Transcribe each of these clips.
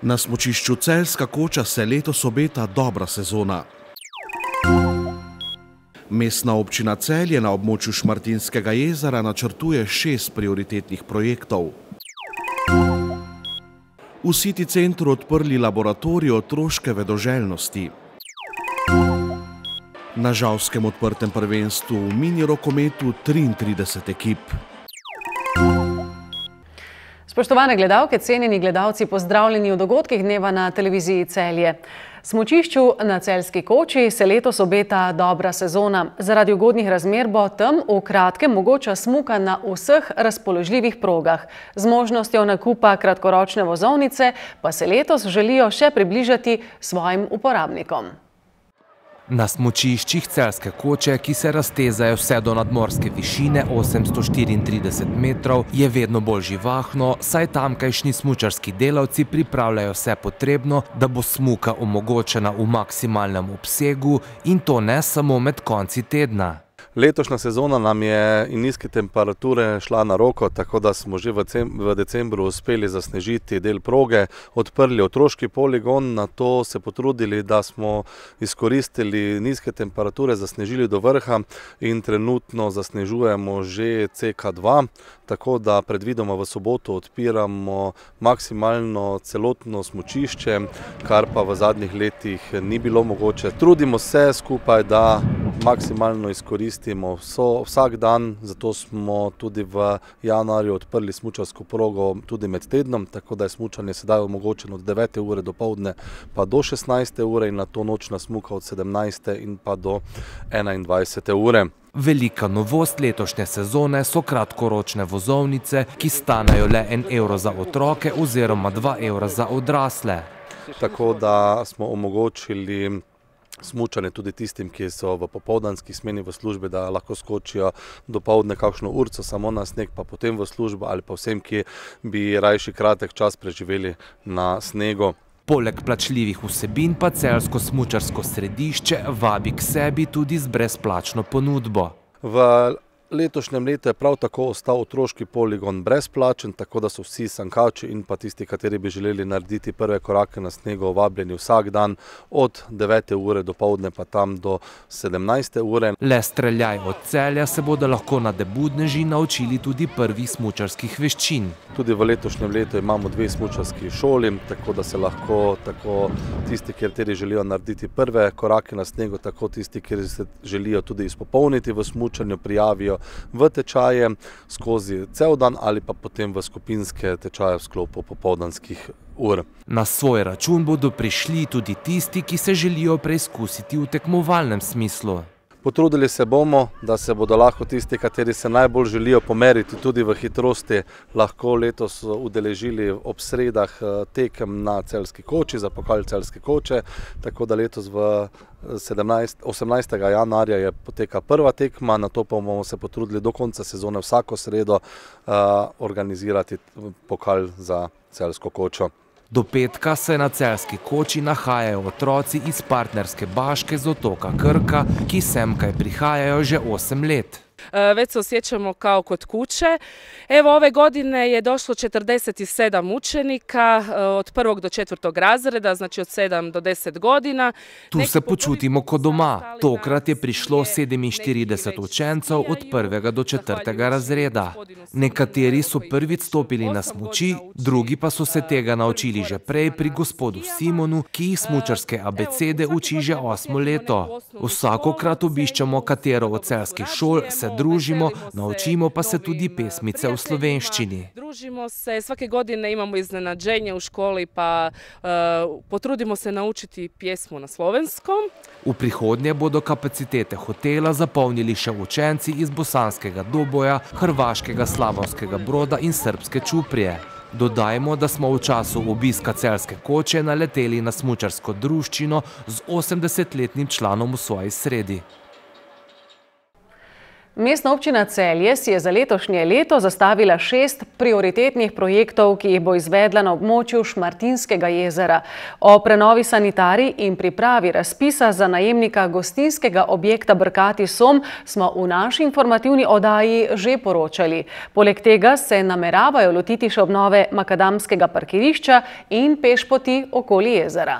Na smučišču Celjska koča se letos obeta dobra sezona. Mestna občina Celje na območju Šmartinskega jezera načrtuje 6 prioritetnih projektov. V City centru odprli laboratorij otroške vedoželjnosti. Na žalskem odprtem prvenstvu v mini rokometu 33 ekip. Spoštovane gledalke, cenjeni gledalci, pozdravljeni v dogodkih dneva na televiziji Celje. Smučišču na Celjski koči se letos obeta dobra sezona. Zaradi ugodnih razmer bo tam v kratkem mogoča smuka na vseh razpoložljivih progah. Z možnostjo nakupa kratkoročne vozovnice pa se letos želijo še približati svojim uporabnikom. Na smučiščih Celjske koče, ki se raztezajo vse do nadmorske višine 834 metrov, je vedno bolj živahno, saj tamkajšnji smučarski delavci pripravljajo vse potrebno, da bo smuka omogočena v maksimalnem obsegu in to ne samo med konci tedna. Letošnja sezona nam je in nizke temperature šla na roko, tako da smo že v decembru uspeli zasnežiti del proge, odprli otroški poligon, na to se potrudili, da smo izkoristili nizke temperature, zasnežili do vrha in trenutno zasnežujemo že CK2, tako da predvidoma v soboto odpiramo maksimalno celotno smučišče, kar pa v zadnjih letih ni bilo mogoče. Trudimo se skupaj, da maksimalno izkoristimo vsak dan, zato smo tudi v januarju odprli smučarsko progo tudi med tednom, tako da je smučanje sedaj omogočeno od 9. ure do povdne pa do 16. ure in na to nočna smuka od 17. in pa do 21. ure. Velika novost letošnje sezone so kratkoročne vozovnice, ki stanejo le 1 evro za otroke oziroma 2 evra za odrasle. Tako da smo omogočili smučanje tudi tistim, ki so v popoldanski smeni v službi, da lahko skočijo dopoldne kakšno urco samo na sneg, pa potem v službo, ali pa vsem, ki bi rajši kratek čas preživeli na snegu. Poleg plačljivih vsebin pa celjsko smučarsko središče vabi k sebi tudi z brezplačno ponudbo. V letošnjem letu je prav tako ostal otroški poligon brezplačen, tako da so vsi sankači in pa tisti, kateri bi želeli narediti prve korake na snegu, vabljeni vsak dan od 9. ure do povdne pa tam do 17. ure. Le streljaj od Celja se bodo lahko na Debudneži naučili tudi prvih smučarskih veščin. Tudi v letošnjem letu imamo 2 smučarski šoli, tako da se lahko tako tisti, kateri želijo narediti prve korake na snegu, tako tisti, ki se želijo tudi izpopolniti v smučanju, prijavijo v tečaje skozi cel dan ali pa potem v skupinske tečaje v sklopu popoldanskih ur. Na svoj račun bodo prišli tudi tisti, ki se želijo preizkusiti v tekmovalnem smislu. Potrudili se bomo, da se bodo lahko tisti, kateri se najbolj želijo pomeriti tudi v hitrosti, lahko letos udeležili ob sredah tekem na Celjski koči za pokal Celjske koče, tako da letos v 18. januarja je poteka prva tekma, na to pa bomo se potrudili do konca sezone vsako sredo organizirati pokal za Celjsko kočo. Do petka se na Celjski koči nahajajo otroci iz partnerske Baške z otoka Krka, ki semkaj prihajajo že 8 let. Već se osjećamo kao kod kuće. Evo, ove godine je došlo 47 učenika od 1. do 4. razreda, znači od 7 do 10 godina. Tu se počutimo kot doma. Tokrat je prišlo 47 učencev od 1. do 4. razreda. Nekateri so prvič stopili na smuči, drugi pa so se tega naučili že prej pri gospodu Simonu, ki jih smučarske abecede uči že 8 leto. Vsakokrat obiščemo katero od celjskih šol, se družimo, naučimo pa se tudi pesmice v slovenščini. Družimo se, svake godine imamo iznenađenje u školi, pa potrudimo se naučiti pjesmu na slovenskom. V prihodnje bodo kapacitete hotela zapolnili še učenci iz Bosanskega Doboja, Hrvaškega Slavonskega Broda in Srbske Čuprije. Dodajmo, da smo v času obiska Celjske koče naleteli na smučarsko druščino z 80-letnim članom v svoji sredi. Mestna občina Celje si je za letošnje leto zastavila 6 prioritetnih projektov, ki jih bo izvedla na območju Šmartinskega jezera. O prenovi sanitarij in pripravi razpisa za najemnika gostinskega objekta Brkati Som smo v naši informativni oddaji že poročali. Poleg tega se nameravajo lotiti še obnove makadamskega parkirišča in pešpoti okoli jezera.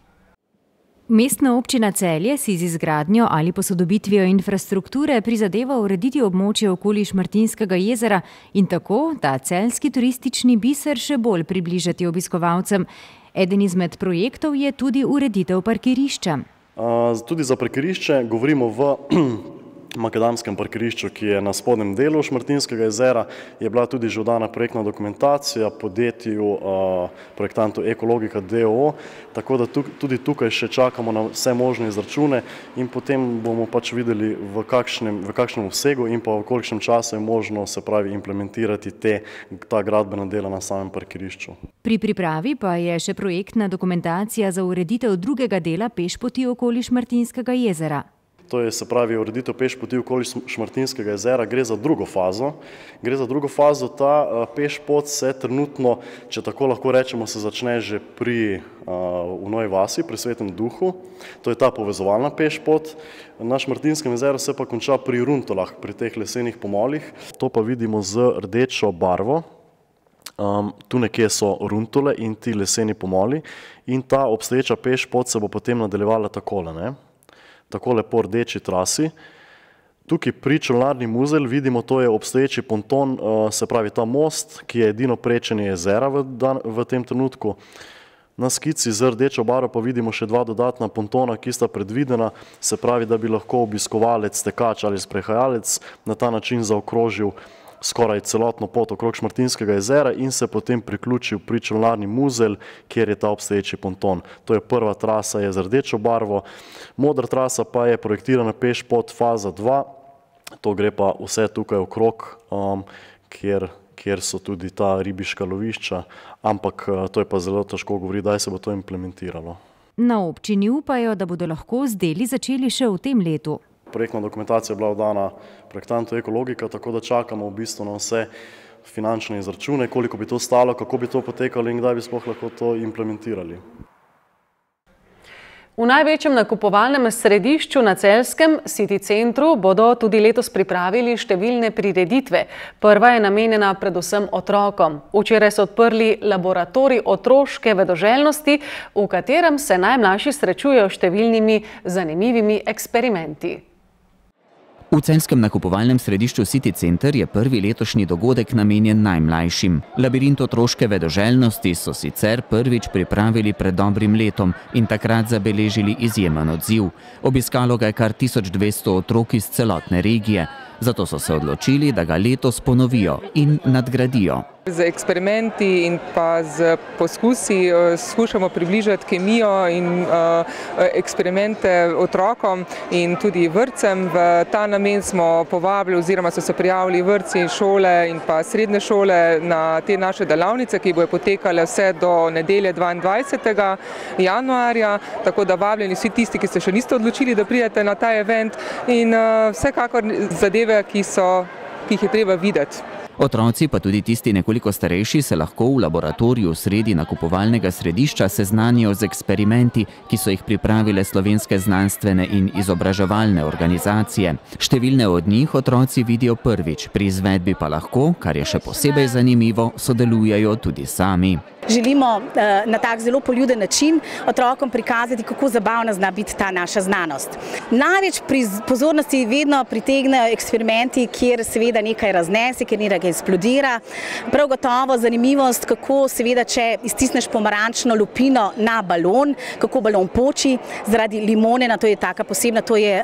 Mestna občina Celje si z izgradnjo ali posodobitvijo infrastrukture prizadeva urediti območje okoli Šmartinskega jezera in tako ta celjski turistični biser še bolj približati obiskovalcem. Eden izmed projektov je tudi ureditev parkirišča. Tudi za parkirišče govorimo v makadamskem parkirišču, ki je na spodnjem delu Šmartinskega jezera, je bila tudi že oddana projektna dokumentacija podjetju projektantu Ekologika d.o.o., tako da tudi tukaj še čakamo na vse možne izračune in potem bomo pač videli, v kakšnem obsegu in pa v kolikšnem času je možno, se pravi, implementirati ta gradbena dela na samem parkirišču. Pri pripravi pa je še projektna dokumentacija za ureditev drugega dela pešpoti okoli Šmartinskega jezera. To je, se pravi, ureditev pešpoti okoli Šmartinskega jezera, gre za drugo fazo. Gre za drugo fazo, ta pešpot se trenutno, če tako lahko rečemo, se začne že v Novi vasi, pri Svetem duhu. To je ta povezovalna pešpot. Na Šmartinskem jezeru se pa konča pri runtolah, pri teh lesenih pomolih. To pa vidimo z rdečo barvo. Tu nekje so runtole in ti leseni pomoli in ta obstoječa pešpot se bo potem nadaljevala takole, ne? Takole po rdeči trasi. Tukaj pri Čolnarni muzelj vidimo, to je obstoječi ponton, se pravi ta most, ki je edino prečenje jezera v tem trenutku. Na skici z rdečo barvo pa vidimo še 2 dodatna pontona, ki sta predvidena, se pravi, da bi lahko obiskovalec, tekač ali sprehajalec na ta način zaokrožil skoraj celotno pot okrog Šmartinskega jezera in se potem priključil pri Čolnarni muzelj, kjer je ta obstoječi ponton. To je prva trasa, je z rdečo barvo. Modra trasa pa je projektirana pešpot faza 2. To gre pa vse tukaj okrog, kjer so tudi ta ribiška lovišča, ampak to je pa zelo težko govoriti, kdaj se bo to implementiralo. Na občini upajo, da bodo lahko z deli začeli še v tem letu. Projektna dokumentacija je bila oddana projektantu Ekologika, tako da čakamo v bistvu na vse finančne izračune, koliko bi to stalo, kako bi to potekalo in kdaj bi sploh lahko to implementirali. V največjem nakupovalnem središču na celjskem City centru bodo tudi letos pripravili številne prireditve. Prva je namenjena predvsem otrokom. Včeraj so odprli laboratorij otroške vedoželjnosti, v katerem se najmlajši srečujejo številnimi zanimivimi eksperimenti. V celjskem nakupovalnem središču City Center je prvi letošnji dogodek namenjen najmlajšim. Labirint otroške vedoželjnosti so sicer prvič pripravili pred dobrim letom in takrat zabeležili izjemen odziv. Obiskalo ga je kar 1200 otrok iz celotne regije. Zato so se odločili, da ga letos ponovijo in nadgradijo. Z eksperimenti in pa z poskusi skušamo približati kemijo in eksperimente otrokom in tudi vrtcem. V ta namen smo povabili oziroma so se prijavili vrtci, šole in pa srednje šole na te naše delavnice, ki bodo potekale vse do nedelje 22. januarja. Tako da vabljeni vsi tisti, ki se še niste odločili, da pridete na ta event in vsekakor zadeve, ki jih je treba videti. Otroci, pa tudi tisti nekoliko starejši, se lahko v laboratoriju sredi nakupovalnega središča seznanijo z eksperimenti, ki so jih pripravile slovenske znanstvene in izobraževalne organizacije. Številne od njih otroci vidijo prvič, pri izvedbi pa lahko, kar je še posebej zanimivo, sodelujejo tudi sami. Želimo na tak zelo poljuden način otrokom prikazati, kako zabavna zna biti ta naša znanost. Največ pozornosti vedno pritegnejo eksperimenti, kjer seveda nekaj raznese, kjer nekaj eksplodira. Prav gotovo zanimivost, kako seveda, če iztisneš pomarančno lupino na balon, kako balon poči zaradi limonena, to je taka posebna, to je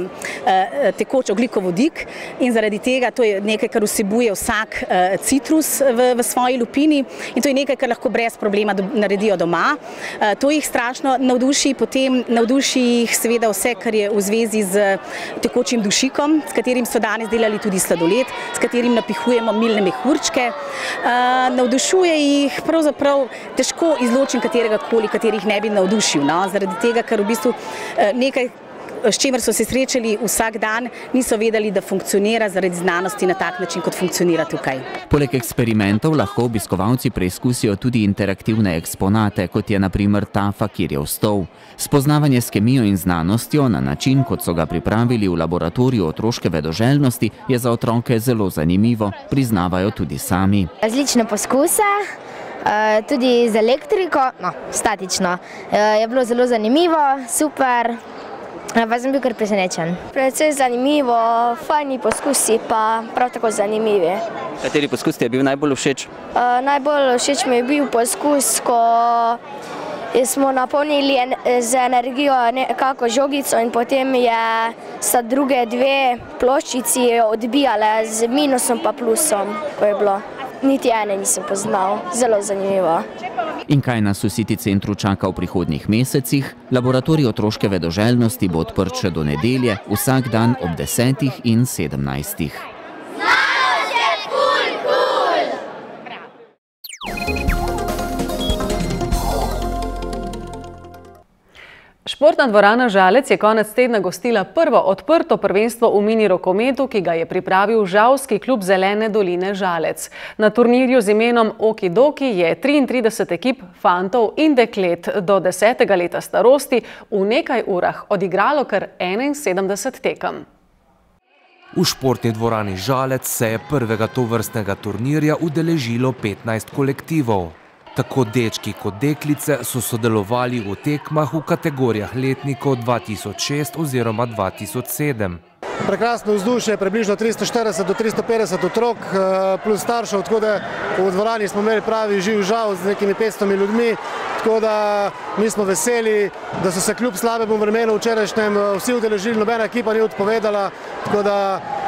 tekoč ogljikovodik in zaradi tega to je nekaj, kar vsebuje vsak citrus v svoji lupini in to je nekaj, kar lahko brez problema naredijo doma. To jih strašno navduši, potem navduši jih seveda vse, kar je v zvezi z tekočim dušikom, s katerim so danes delali tudi sladoled, s katerim napihujemo milne mehurčke. Navdušuje jih pravzaprav težko izločim katerih ne bi navdušil, zaradi tega, ker v bistvu nekaj s čimer so se srečali vsak dan, niso vedeli, da funkcionira zaradi znanosti na tak način, kot funkcionira tukaj. Poleg eksperimentov lahko obiskovalci preizkusijo tudi interaktivne eksponate, kot je na primer ta fakirjev stol. Spoznavanje s kemijo in znanostjo na način, kot so ga pripravili v laboratoriju otroške vedoželjnosti, je za otroke zelo zanimivo, priznavajo tudi sami. Različne poskuse, tudi z elektriko, statično. Je bilo zelo zanimivo, super, pa sem bil kar presenečen. Predvsej zanimivo, fajni poskusi pa prav tako zanimivi. Kateri poskus ti je bil najbolj všeč? Najbolj všeč mi je bil poskus, ko smo napolnili z energijo nekako žogico in potem sta druge dve ploščici odbijale z minusom pa plusom, ko je bilo. Niti ene nisem poznal, zelo zanimivo. In kaj nas v City centru čaka v prihodnjih mesecih? Laboratorij otroške vedoželjnosti bo odprt še do nedelje, vsak dan ob 10 in 17. Športna dvorana Žalec je konec tedna gostila prvo odprto prvenstvo v mini rokometu, ki ga je pripravil žalski klub Zelene doline Žalec. Na turnirju z imenom Okidoki je 33 ekip fantov in deklet do 10. leta starosti v nekaj urah odigralo kar 71 tekem. V športni dvorani Žalec se je prvega tovrstnega turnirja udeležilo 15 kolektivov. Tako dečki kot deklice so sodelovali v tekmah v kategorijah letnikov 2006 oziroma 2007. Prekrasno vzdušje, približno 340 do 350 otrok plus staršev, tako da v dvorani smo imeli pravi živ žav z nekimi 500 ljudmi, tako da mi smo veseli, da so se kljub slabemu vremenu včerajšnjem vsi udeležili, nobena ekipa ni odpovedala, tako da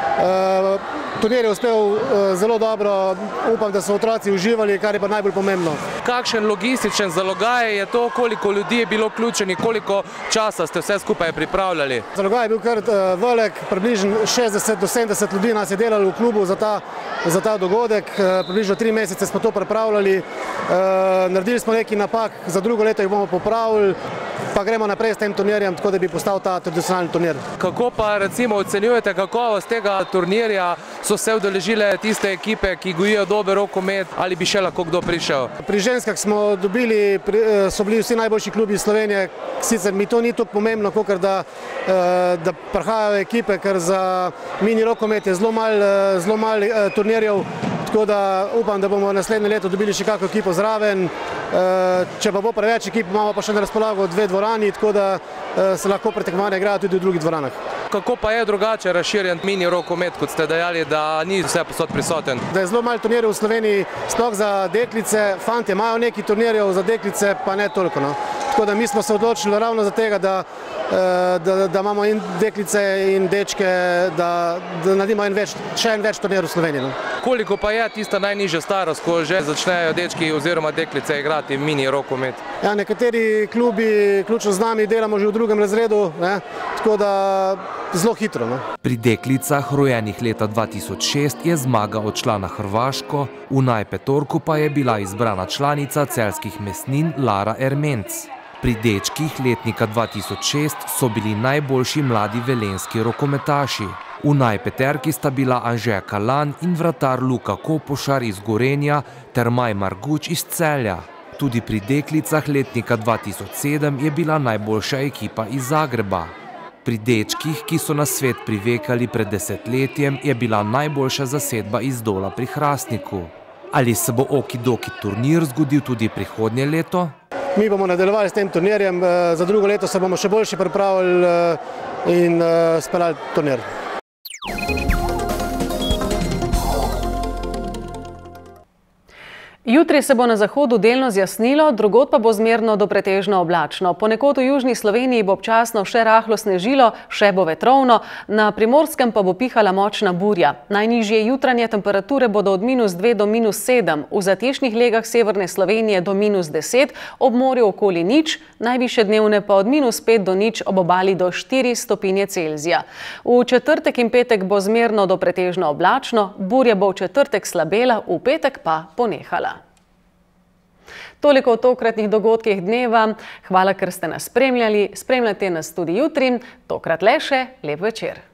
turnir je uspel zelo dobro, upam, da so otroci uživali, kar je pa najbolj pomembno. Kakšen logističen zalogaj je to, koliko ljudi je bilo vključeni, koliko časa ste vse skupaj pripravljali? Zalogaj je bil kar velik, približno 60 do 70 ljudi nas je delalo v klubu za ta dogodek, približno 3 mesece smo to pripravljali, naredili smo nekaj napak, za drugo leto jih bomo popravili, pa gremo naprej s tem turnirjem, tako da bi postal ta tradicionalni turnir. Kako pa recimo ocenjujete kakovost tega turnirja? So se udeležile tiste ekipe, ki gojijo dober rokomet, ali bi še lahko kdo prišel? Pri ženskah smo dobili, so bili vsi najboljši klubi iz Slovenije, sicer mi to ni tako pomembno, kakor da prihajajo ekipe, ker za mini rokomet je zelo malo turnirjev, tako da upam, da bomo naslednje leto dobili še kakšno ekipo zraven. Če pa bo preveč ekip, imamo pa še na razpolago 2 dvorani, tako da se lahko pretekmovanja igrajo tudi v drugih dvoranah. Kako pa je drugače razširjen mini rokomet, kot ste dejali, da ni vse posod prisoten? Da je zelo malo turnirjev v Sloveniji, sploh za deklice, fantje imajo nekaj turnirjev, za deklice pa ne toliko. Tako da mi smo se odločili ravno za tega, da imamo in deklice in dečke, da naredimo še en več turnirjev v Sloveniji. Koliko pa je tista najnižja starost, ko že začnejo dečki oziroma deklice igrati mini rokomet? Ja, nekateri klubi, vključno z nami, delamo že v 2. razredu, tako da zelo hitro. Pri deklicah, rojenih leta 2006, je zmaga odšla na Hrvaško, v najpetorku pa je bila izbrana članica celjskih mesnin Lara Ermenc. Pri dečkih letnika 2006 so bili najboljši mladi velenjski rokometaši. V najpeterki sta bila Anže Kalan in vratar Luka Kopošar iz Gorenja ter Maj Marguč iz Celja. Tudi pri deklicah letnika 2007 je bila najboljša ekipa iz Zagreba. Pri dečkih, ki so na svet privekali pred desetletjem, je bila najboljša zasedba iz Dola pri Hrastniku. Ali se bo Okidoki turnir zgodil tudi prihodnje leto? Mi bomo nadaljevali s tem turnirjem, za drugo leto se bomo še boljše pripravili in speljali turnir. Jutri se bo na zahodu delno zjasnilo, drugod pa bo zmerno do pretežno oblačno. Ponekod v južni Sloveniji bo občasno še rahlo snežilo, še bo vetrovno, na Primorskem pa bo pihala močna burja. Najnižje jutranje temperature bodo od -2 do -7, v zatišnih legah severne Slovenije do -10, ob morju okoli 0, najvišje dnevne pa od -5 do 0, ob obali do 4 stopinje Celzija. V četrtek in petek bo zmerno do pretežno oblačno, burja bo v četrtek slabela, v petek pa ponehala. Toliko o tokratnih dogodkih dneva. Hvala, ker ste nas spremljali. Spremljate nas tudi jutri. Tokrat le še lep večer.